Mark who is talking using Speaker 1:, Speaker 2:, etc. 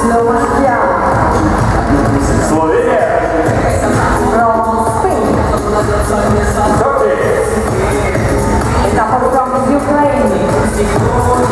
Speaker 1: Slovakia.
Speaker 2: Slovenia.
Speaker 1: From Spain.
Speaker 2: Turkey.
Speaker 1: A couple from Ukraine.